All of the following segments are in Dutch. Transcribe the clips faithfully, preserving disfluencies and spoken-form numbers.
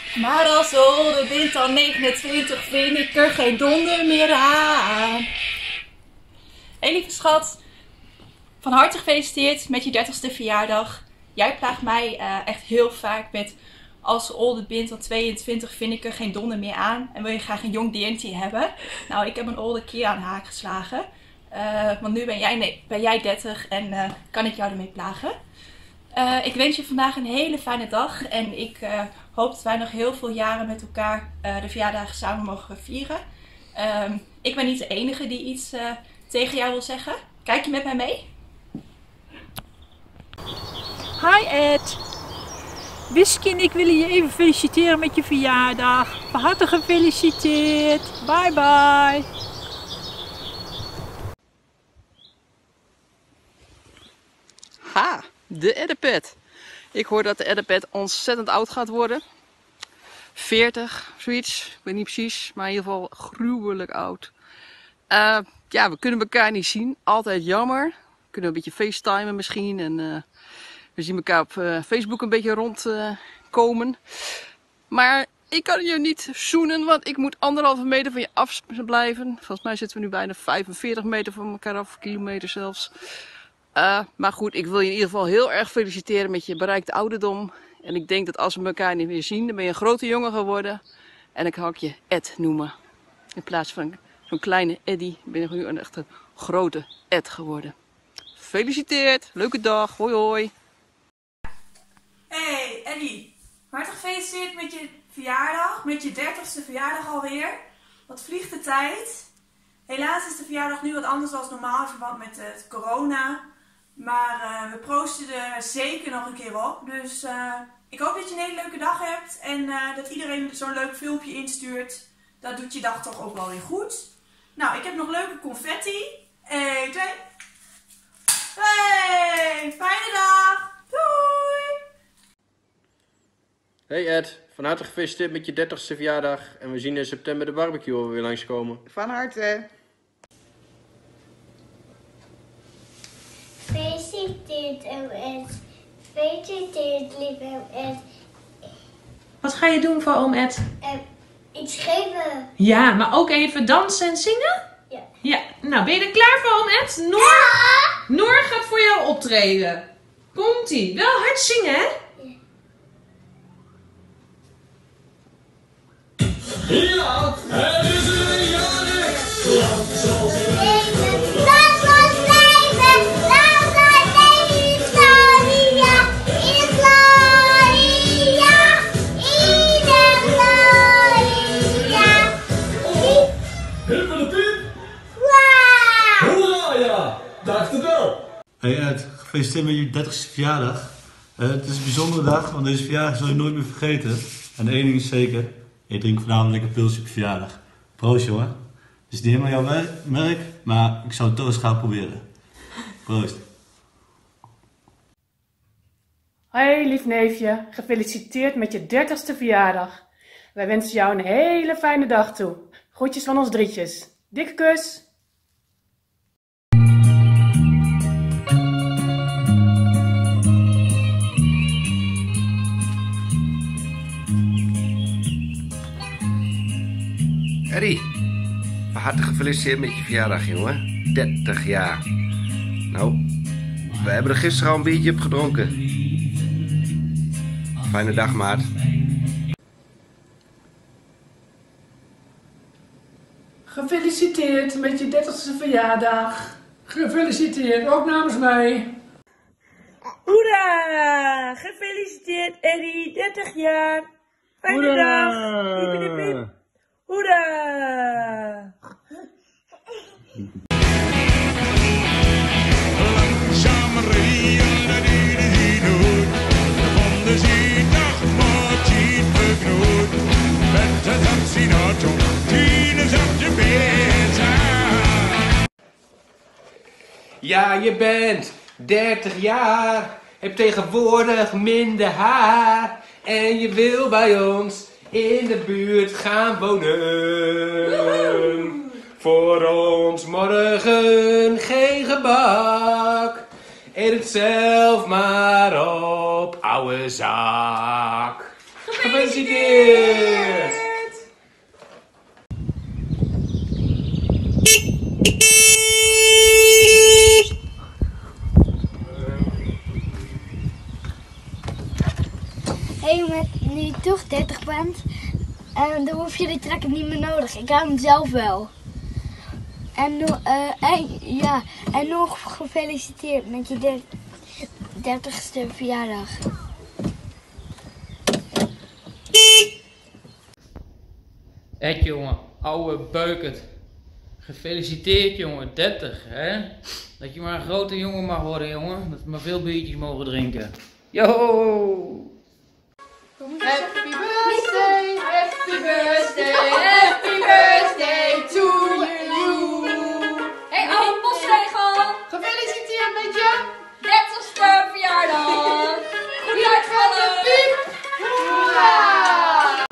Maar als ouder bent dan negenentwintig, vind ik er geen donder meer aan. Hé lieve schat, van harte gefeliciteerd met je dertigste verjaardag. Jij plaagt mij uh, echt heel vaak met als ouder bent dan tweeëntwintig, vind ik er geen donder meer aan. En wil je graag een jong D N T hebben? Nou, ik heb een oude keer aan de haak geslagen. Uh, want nu ben jij, nee, ben jij dertig en uh, kan ik jou ermee plagen. Uh, ik wens je vandaag een hele fijne dag. En ik uh, hoop dat wij nog heel veel jaren met elkaar uh, de verjaardagen samen mogen vieren. Uh, ik ben niet de enige die iets uh, tegen jou wil zeggen. Kijk je met mij mee? Hi Ed. Wisky en ik willen je even feliciteren met je verjaardag. Van harte gefeliciteerd. Bye bye. Ha, de Eddepet. Ik hoor dat de Eddepet ontzettend oud gaat worden. veertig, zoiets. Ik weet niet precies, maar in ieder geval gruwelijk oud. Uh, ja, we kunnen elkaar niet zien. Altijd jammer. We kunnen een beetje facetimen misschien. En uh, we zien elkaar op uh, Facebook een beetje rondkomen. Uh, maar ik kan je niet zoenen, want ik moet anderhalve meter van je af blijven. Volgens mij zitten we nu bijna vijfenveertig meter van elkaar af, kilometer zelfs. Uh, maar goed, ik wil je in ieder geval heel erg feliciteren met je bereikte ouderdom. En ik denk dat als we elkaar niet meer zien, dan ben je een grote jongen geworden. En ik ga je Ed noemen. In plaats van zo'n kleine Eddie ben je nu een echte grote Ed geworden. Gefeliciteerd, leuke dag, hoi hoi. Hey Eddie, hartelijk gefeliciteerd met je verjaardag, met je dertigste verjaardag alweer. Wat vliegt de tijd. Helaas is de verjaardag nu wat anders dan normaal in verband met het corona. Maar uh, we proosten er zeker nog een keer op. Dus uh, ik hoop dat je een hele leuke dag hebt. En uh, dat iedereen zo'n leuk filmpje instuurt. Dat doet je dag toch ook wel weer goed. Nou, ik heb nog leuke confetti. één, twee. Hey, fijne dag. Doei. Hey Ed, van harte gefeliciteerd met je dertigste verjaardag. En we zien in september de barbecue alweer langskomen. Van harte. Gefeliciteerd, oom Ed. Gefeliciteerd, lieve oom Ed. Wat ga je doen voor oom Ed? Uh, iets geven. Ja, maar ook even dansen en zingen? Ja. Ja, nou ben je er klaar voor oom Ed? Noor, ja! Noor gaat voor jou optreden. Komt-ie. Wel hard zingen, hè? Ja, het is een jarig. Lang zal ze leven. Dat was leven. Lang zal leven. Gloria. In Gloria. In de Gloria. Hippe de piep. Wow. Hoera, ja. Dankjewel. Hey Ed, gefeliciteerd met je dertigste verjaardag. Uh, het is een bijzondere dag, want deze verjaardag zul je nooit meer vergeten. En één ding is zeker, je drinkt vanavond een lekker pilsje op je verjaardag. Proost jongen. Het is niet helemaal jouw werk, merk, maar ik zou het toch eens gaan proberen. Proost. Hoi lief neefje, gefeliciteerd met je dertigste verjaardag. Wij wensen jou een hele fijne dag toe. Groetjes van ons drietjes. Dikke kus! Eddie, van harte gefeliciteerd met je verjaardag, jongen. dertig jaar. Nou, we hebben er gisteren al een biertje op gedronken. Fijne dag, maat. Gefeliciteerd met je dertigste verjaardag. Gefeliciteerd, ook namens mij. Hoera! Gefeliciteerd Eddie, dertig jaar. Fijne Hoera! dag. Piep, piep, piep. Hoera! Langzaam rijden die de hinoot. Van de ziedag wordt hij verknoot. Met de dansinato, tieners op de beta. Ja, je bent dertig jaar, hebt tegenwoordig minder haar. En je wil bij ons in de buurt gaan wonen. Voor ons morgen geen gebak. Eet het zelf maar op, ouwe zak. Gefeliciteerd! Hé, hey, met nu je toch dertig bent, en dan hoef je die trekker niet meer nodig. Ik heb hem zelf wel. En, no, uh, en, ja, en nog gefeliciteerd met je dertigste verjaardag. Ed jongen, ouwe beukert. Gefeliciteerd jongen, dertig hè. Dat je maar een grote jongen mag worden jongen. Dat we maar veel biertjes mogen drinken. Yo! Happy birthday, happy birthday, happy birthday to you. Hey oude postzegel, gefeliciteerd met je dertigste verjaardag. Goeie uitvallen. Hoera!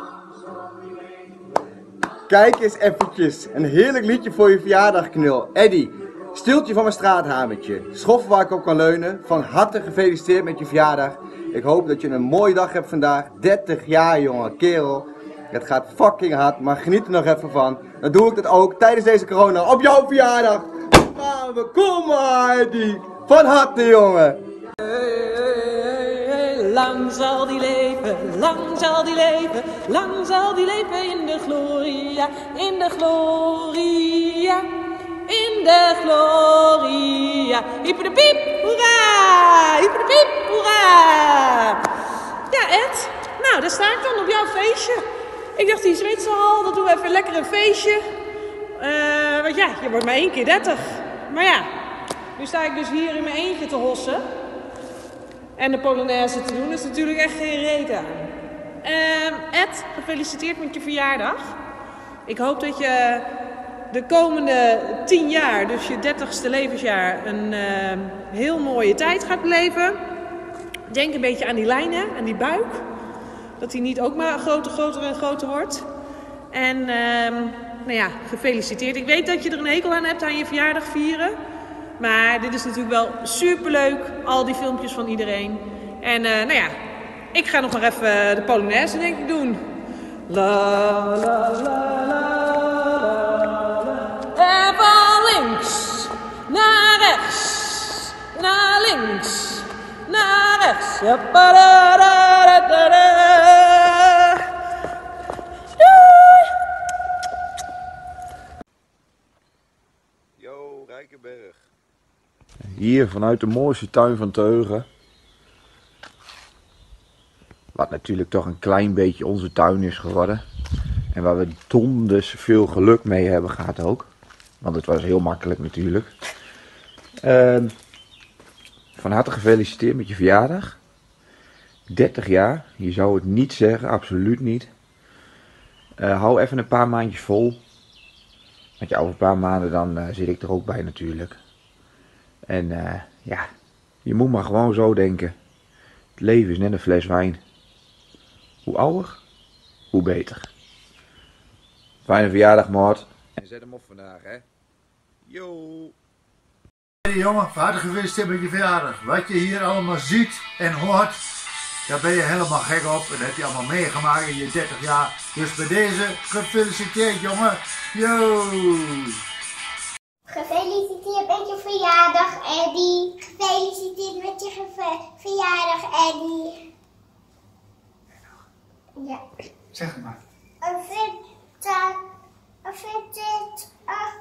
Kijk eens eventjes, een heerlijk liedje voor je verjaardag, knul. Eddie, stiltje van mijn straathamertje. Schoffen waar ik op kan leunen. Van harte gefeliciteerd met je verjaardag. Ik hoop dat je een mooie dag hebt vandaag. dertig jaar, jongen, kerel. Het gaat fucking hard, maar geniet er nog even van. Dan doe ik dat ook tijdens deze corona op jouw verjaardag. Gaan we, kom maar, Eddie. Van harte, jongen. Lang zal die leven, lang zal die leven, lang zal die leven in de gloria, in de gloria, in de gloria. Hyper de piep, hoera! Hyper de piep, hoera! Ja, Ed, nou daar sta ik dan op jouw feestje. Ik dacht die Zwitserhal, dat doen we even lekker een feestje. Uh, want ja, je wordt maar één keer dertig. Maar ja, nu sta ik dus hier in mijn eentje te hossen. En de Polonaise te doen is natuurlijk echt geen reet aan. Uh, Ed, gefeliciteerd met je verjaardag. Ik hoop dat je de komende tien jaar, dus je dertigste levensjaar, een uh, heel mooie tijd gaat beleven. Denk een beetje aan die lijnen, aan die buik. Dat die niet ook maar groter, groter en groter wordt. En uh, nou ja, gefeliciteerd. Ik weet dat je er een hekel aan hebt aan je verjaardag vieren. Maar dit is natuurlijk wel superleuk, al die filmpjes van iedereen. En uh, nou ja, ik ga nog maar even de Polonaise denk ik doen. La la la la la. En van links naar rechts, naar links, naar rechts. Ja, ba, da, da, da, da. Yo, Rijkenberg. Hier vanuit de mooiste tuin van Teugen. Wat natuurlijk toch een klein beetje onze tuin is geworden. En waar we donders veel geluk mee hebben gehad ook. Want het was heel makkelijk natuurlijk. Uh, van harte gefeliciteerd met je verjaardag. dertig jaar. Je zou het niet zeggen, absoluut niet. Uh, hou even een paar maandjes vol. Want ja, over een paar maanden dan uh, zit ik er ook bij natuurlijk. En uh, ja, je moet maar gewoon zo denken. Het leven is net een fles wijn. Hoe ouder, hoe beter. Fijne verjaardag, Mart. En zet hem op vandaag, hè. Yo. Hey jongen, van harte gefeliciteerd met je verjaardag. Wat je hier allemaal ziet en hoort, daar ben je helemaal gek op. En dat heb je allemaal meegemaakt in je dertig jaar. Dus bij deze, gefeliciteerd jongen. Yo. Gefeliciteerd met je verjaardag, Eddie. Gefeliciteerd met je verjaardag, Eddie. Ja. Zeg het maar. Een vita, een vitit,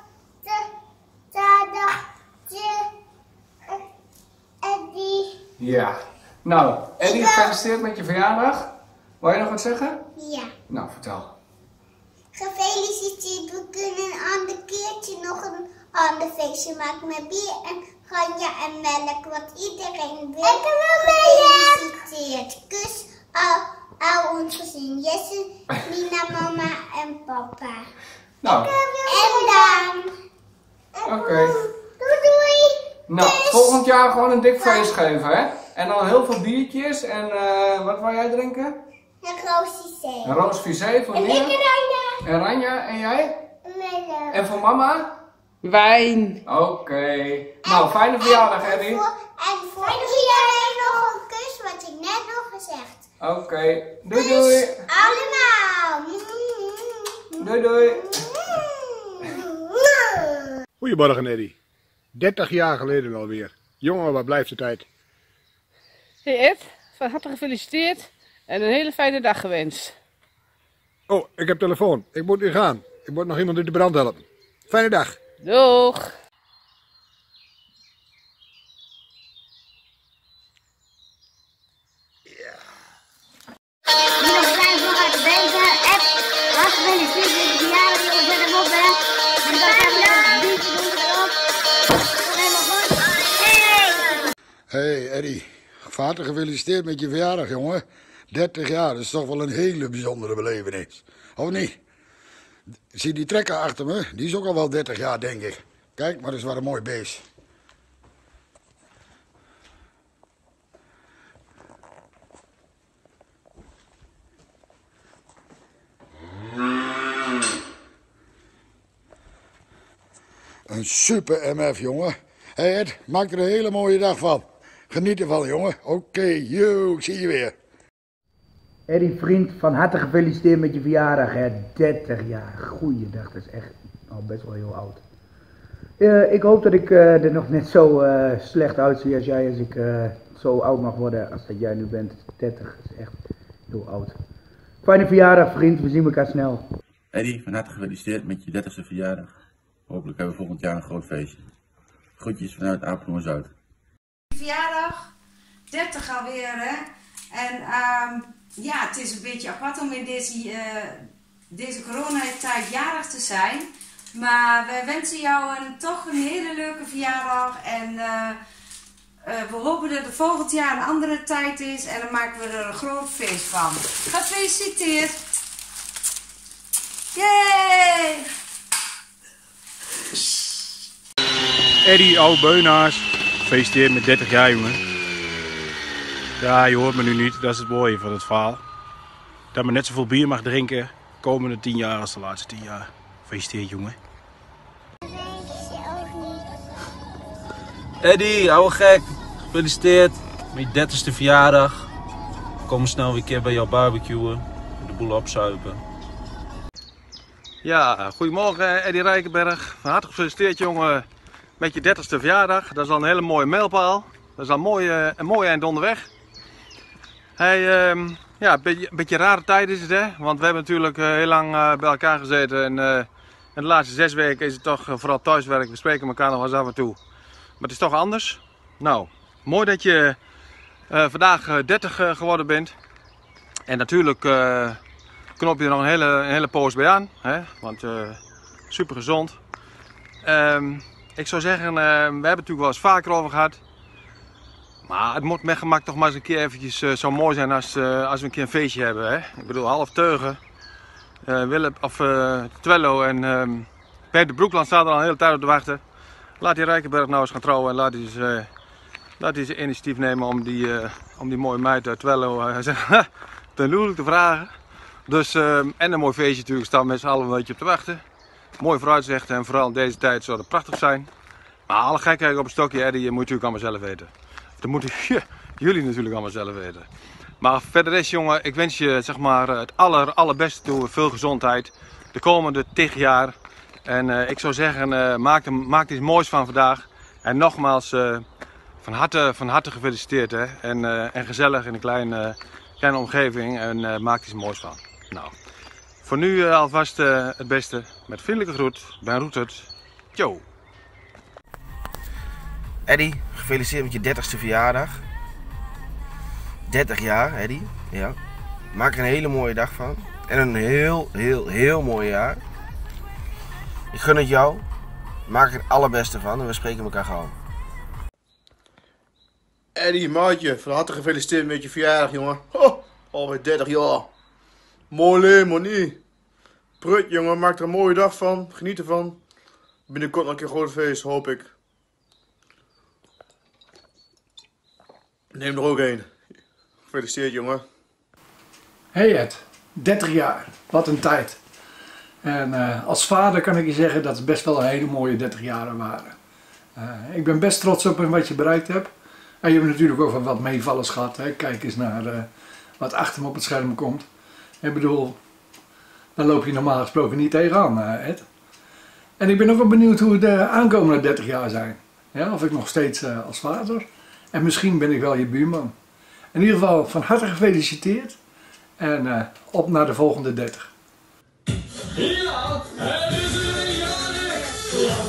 Eddie. Ja. Nou, Eddie, gefeliciteerd met je verjaardag. Wil je nog wat zeggen? Ja. Nou, vertel. Gefeliciteerd, we kunnen een ander keertje nog een ander feestje maken met bier en ganja en melk, wat iedereen wil. Ik wil gefeliciteerd. Kus al, al ons gezin, Jesse, Nina, mama en papa. Nou. En dan. Oké. Okay. Doei doei. Nou, dus volgend jaar gewoon een dik feest geven, hè? En dan heel veel biertjes en uh, wat wou jij drinken? Een roos visé. Een roos visé voor Nina. En ik Ranja. En Ranja, en jij? Melk. En voor mama? Wijn. Oké. Okay. Nou, fijne verjaardag, Eddie. En voor, en voor iedereen nog een kus, wat ik net nog gezegd. Oké, okay. Doei doei. Allemaal. Doei doei. Goedemorgen Eddy. dertig jaar geleden alweer. Jongen, wat blijft de tijd. Hey Ed, van harte gefeliciteerd en een hele fijne dag gewenst. Oh, ik heb telefoon. Ik moet nu gaan. Ik moet nog iemand uit de brand helpen. Fijne dag. Doeg. Nog klein vooruit te denken. Ed, wat gefeliciteerd met je verjaardag. Jongens, zet hem op, hè. En dan gaan we een biertje doen erop. Helemaal goed. Hey Eddy, van harte gefeliciteerd met je verjaardag, jongen. dertig jaar, dat is toch wel een hele bijzondere belevenis. Of niet? Zie die trekker achter me? Die is ook al wel dertig jaar, denk ik. Kijk, maar dat is wel een mooi beest. Een super M F, jongen. Hé hey Ed, maak er een hele mooie dag van. Geniet ervan, jongen. Oké, okay, yo, ik zie je weer. Eddy, vriend, van harte gefeliciteerd met je verjaardag, hè. dertig jaar. Goeiedag, dat is echt al best wel heel oud. Uh, ik hoop dat ik uh, er nog net zo uh, slecht uitzie als jij, als ik uh, zo oud mag worden als dat jij nu bent. dertig is echt heel oud. Fijne verjaardag, vriend. We zien elkaar snel. Eddy, van harte gefeliciteerd met je dertigste verjaardag. Hopelijk hebben we volgend jaar een groot feestje. Groetjes vanuit Apeldoorn-Zuid. Verjaardag, dertig alweer, hè. En um, ja, het is een beetje apart om in deze, uh, deze coronatijd jarig te zijn. Maar wij wensen jou een, toch een hele leuke verjaardag. En uh, uh, we hopen dat het volgend jaar een andere tijd is. En dan maken we er een groot feest van. Gefeliciteerd! Yay! Eddy, oude beunaars, gefeliciteerd met dertig jaar, jongen. Ja, je hoort me nu niet, dat is het mooie van het verhaal. Dat men net zoveel bier mag drinken de komende tien jaar als de laatste tien jaar. Gefeliciteerd, jongen. Eddy, ouwe gek, gefeliciteerd met je dertigste verjaardag. Kom snel weer een keer bij jou barbecuen, de boel opzuipen. Ja, goedemorgen Eddy Rijkenberg. Van harte gefeliciteerd, jongen, met je dertigste verjaardag. Dat is al een hele mooie mijlpaal. Dat is al een mooie, een mooie eind onderweg. Hey, um, ja, een beetje, een beetje rare tijd is het, hè? Want we hebben natuurlijk uh, heel lang uh, bij elkaar gezeten. En uh, in de laatste zes weken is het toch uh, vooral thuiswerk. We spreken elkaar nog wel eens af en toe. Maar het is toch anders. Nou, mooi dat je uh, vandaag uh, dertig uh, geworden bent. En natuurlijk uh, knop je er nog een hele, een hele poos bij aan. Hè? Want uh, super gezond. Um, ik zou zeggen, uh, we hebben het natuurlijk wel eens vaker over gehad. Maar het moet met gemak toch maar eens een keer eventjes uh, zo mooi zijn als, uh, als we een keer een feestje hebben. Hè? Ik bedoel, half teugen. Uh, Willem, of uh, Twello en um, Peter Broekland staat er al een hele tijd op te wachten. Laat die Rijkenberg nou eens gaan trouwen en laat hij eens, uh, laat hij eens initiatief nemen om die, uh, om die mooie meid uit Twello uh, ten huwelijk te vragen. Dus, uh, en een mooi feestje natuurlijk, staan we met z'n allen een beetje op te wachten. Mooi vooruitzicht en vooral in deze tijd zou dat prachtig zijn. Maar alle gekheid op een stokje, Eddy, je moet natuurlijk allemaal zelf weten. Dat moeten jullie natuurlijk allemaal zelf weten. Maar verder is, jongen, ik wens je zeg maar, het aller, allerbeste toe. Veel gezondheid de komende tig jaar. En uh, ik zou zeggen, uh, maak, er, maak er iets moois van vandaag. En nogmaals, uh, van, harte, van harte gefeliciteerd. Hè? En, uh, en gezellig in een kleine, uh, kleine omgeving. En uh, maak er iets moois van. Nou, voor nu uh, alvast uh, het beste. Met vriendelijke groet, Ben Roetert. Yo! Eddy, gefeliciteerd met je dertigste verjaardag. dertig jaar, Eddy. Ja. Maak er een hele mooie dag van. En een heel, heel, heel mooi jaar. Ik gun het jou. Maak er het allerbeste van en we spreken elkaar gauw. Eddy, maatje, van harte gefeliciteerd met je verjaardag, jongen. Oh, alweer dertig jaar. Mooi leven, maar niet. Prut, jongen, maak er een mooie dag van. Geniet ervan. Binnenkort nog een keer een groot feest, hoop ik. Neem er ook een. Gefeliciteerd, jongen. Hey Ed, dertig jaar. Wat een tijd. En uh, als vader kan ik je zeggen dat het best wel een hele mooie dertig jaren waren. Uh, ik ben best trots op wat je bereikt hebt. En je hebt natuurlijk ook wat meevallers gehad. Hè? Kijk eens naar uh, wat achter me op het scherm komt. Ik bedoel, daar loop je normaal gesproken niet tegenaan, Ed. En ik ben ook wel benieuwd hoe de aankomende dertig jaar zijn. Ja, of ik nog steeds uh, als vader. En misschien ben ik wel je buurman. In ieder geval van harte gefeliciteerd. En uh, op naar de volgende dertig. Ja, het is een jarig.